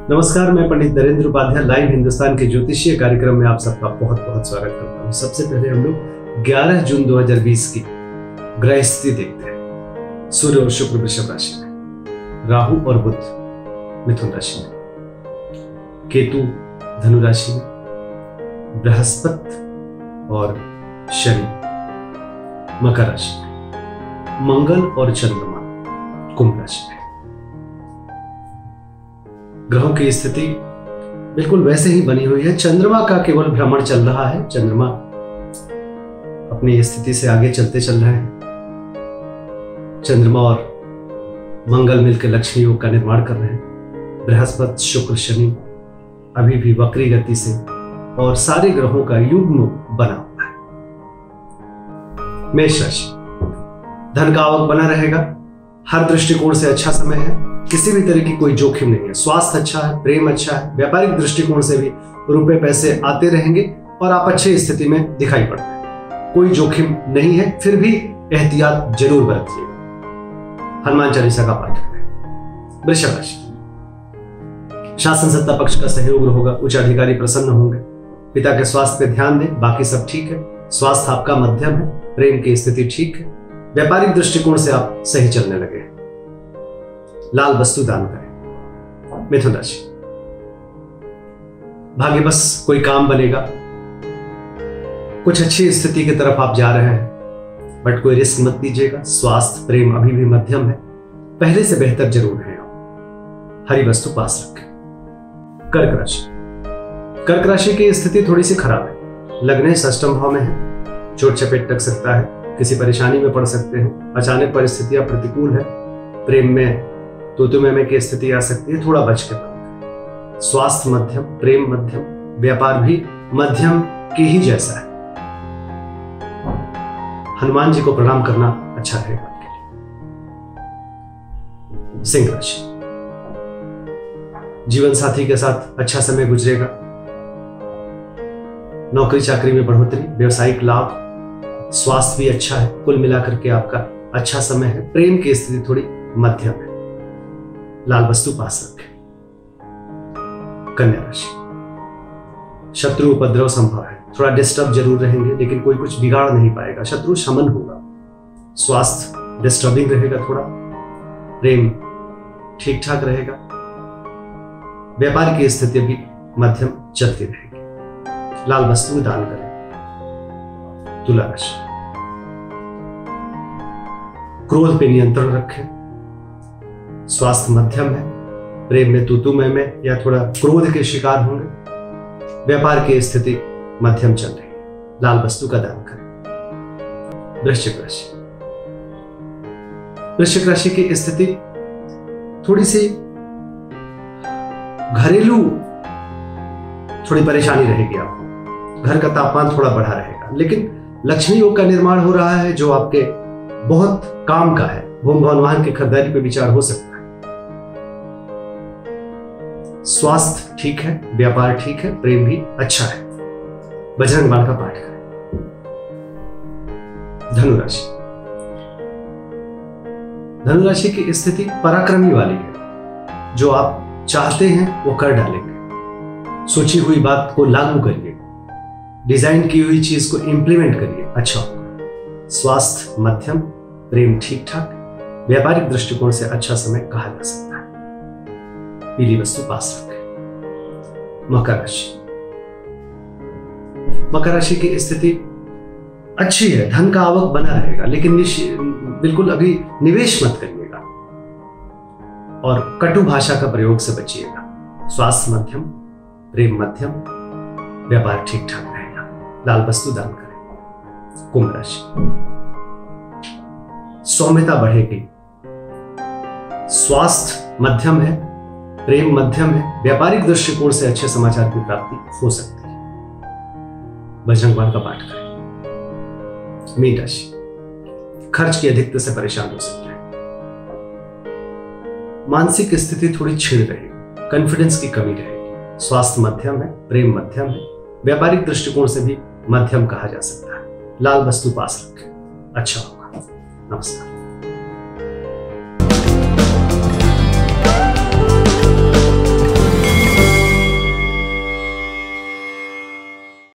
नमस्कार, मैं पंडित नरेंद्र उपाध्याय लाइव हिंदुस्तान के ज्योतिषीय कार्यक्रम में आप सबका बहुत बहुत स्वागत करता हूँ। सबसे पहले हम लोग 11 जून 2020 की ग्रह स्थिति देखते हैं। सूर्य और शुक्र वृषभ राशि में, राहु और बुध मिथुन राशि में, केतु धनु राशि में, बृहस्पति और शनि मकर राशि में, मंगल और चंद्रमा कुंभ राशि में। ग्रहों की स्थिति बिल्कुल वैसे ही बनी हुई है। चंद्रमा का केवल भ्रमण चल रहा है। चंद्रमा अपनी स्थिति से आगे चलते चल रहे हैं। चंद्रमा और मंगल मिलकर लक्ष्मी योग का निर्माण कर रहे हैं। बृहस्पति शुक्र शनि अभी भी वक्री गति से और सारे ग्रहों का युग्म बना हुआ है। मेष राशि, धन का आवक बना रहेगा। हर दृष्टिकोण से अच्छा समय है। किसी भी तरह की कोई जोखिम नहीं है। स्वास्थ्य अच्छा है, प्रेम अच्छा है, व्यापारिक दृष्टिकोण से भी रुपए पैसे आते रहेंगे और आप अच्छी स्थिति में दिखाई पड़ते हैं। कोई जोखिम नहीं है, फिर भी एहतियात जरूर बरतिए। हनुमान चालीसा का पाठ करें। वृषभ राशि, शासन सत्ता पक्ष का सहयोग होगा। उच्च अधिकारी प्रसन्न होंगे। पिता के स्वास्थ्य पे ध्यान दें, बाकी सब ठीक है। स्वास्थ्य आपका मध्यम है। प्रेम की स्थिति ठीक है। व्यापारिक दृष्टिकोण से आप सही चलने लगे हैं। लाल वस्तु दान करें। मिथुन राशि, भाग्य बस कोई काम बनेगा। कुछ अच्छी स्थिति की तरफ आप जा रहे हैं, बट कोई रिस्क मत लीजिएगा। स्वास्थ्य प्रेम अभी भी मध्यम है। पहले से बेहतर जरूर है। हरी वस्तु पास रखें। कर्क राशि, कर्क राशि की स्थिति थोड़ी सी खराब है। लग्न षष्ठम भाव में है। चोट चपेट लग सकता है। किसी परेशानी में पड़ सकते हैं। अचानक परिस्थितियां प्रतिकूल है। प्रेम में तू में की स्थिति आ सकती है। थोड़ा बच के पड़ेगा। स्वास्थ्य मध्यम, प्रेम मध्यम, व्यापार भी मध्यम की ही जैसा है। हनुमान जी को प्रणाम करना अच्छा रहेगा आपके लिए। सिंह राशि, जीवन साथी के साथ अच्छा समय गुजरेगा। नौकरी चाकरी में बढ़ोतरी, व्यवसायिक लाभ, स्वास्थ्य भी अच्छा है। कुल मिलाकर के आपका अच्छा समय है। प्रेम की स्थिति थोड़ी मध्यम है। लाल वस्तु पास रखें। कन्या राशि, शत्रु उपद्रव संभव है। थोड़ा डिस्टर्ब जरूर रहेंगे, लेकिन कोई कुछ बिगाड़ नहीं पाएगा। शत्रु शमन होगा। स्वास्थ्य डिस्टर्बिंग रहेगा थोड़ा। प्रेम ठीक ठाक रहेगा। व्यापार की स्थिति भी मध्यम चलती रहेगी। लाल वस्तु दान करें। तुला राशि, क्रोध पे नियंत्रण रखें। स्वास्थ्य मध्यम है। प्रेम में तूतुमय में या थोड़ा क्रोध के शिकार होंगे। व्यापार की स्थिति मध्यम चल रही है। लाल वस्तु का दान करें। वृश्चिक राशि, वृश्चिक राशि की स्थिति थोड़ी सी घरेलू थोड़ी परेशानी रहेगी आपको। घर का तापमान थोड़ा बढ़ा रहेगा, लेकिन लक्ष्मी योग का निर्माण हो रहा है जो आपके बहुत काम का है। भूमि भवन वाहन की खरीदारी पे विचार हो सकता है। स्वास्थ्य ठीक है, व्यापार ठीक है, प्रेम भी अच्छा है। बजरंग बाण का पाठ करें। धनु राशि, धनु राशि की स्थिति पराक्रमी वाली है। जो आप चाहते हैं वो कर डालेंगे। सोची हुई बात को लागू करिए। डिजाइन की हुई चीज को इंप्लीमेंट करिए, अच्छा होगा। स्वास्थ्य मध्यम, प्रेम ठीक ठाक, व्यापारिक दृष्टिकोण से अच्छा समय कहा जा सकता है। पीली वस्तु पास रखें। मकर राशि, मकर राशि की स्थिति अच्छी है। धन का आवक बना रहेगा, लेकिन बिल्कुल अभी निवेश मत करिएगा और कटु भाषा का प्रयोग से बचिएगा। स्वास्थ्य मध्यम, प्रेम मध्यम, व्यापार ठीक ठाक रहेगा। लाल वस्तु दान करें। कुंभ राशि, सौम्यता बढ़ेगी। स्वास्थ्य मध्यम है, प्रेम मध्यम है, व्यापारिक दृष्टिकोण से अच्छे समाचार की प्राप्ति हो सकती है। बजरंग बाण का पाठ करें। मीन राशि, खर्च की अधिकता से परेशान हो सकते हैं। मानसिक स्थिति थोड़ी छिड़ रहेगी। कॉन्फिडेंस की कमी रहेगी। स्वास्थ्य मध्यम है, प्रेम मध्यम है, व्यापारिक दृष्टिकोण से भी मध्यम कहा जा सकता है। लाल वस्तु पास रखें, अच्छा होगा। नमस्कार।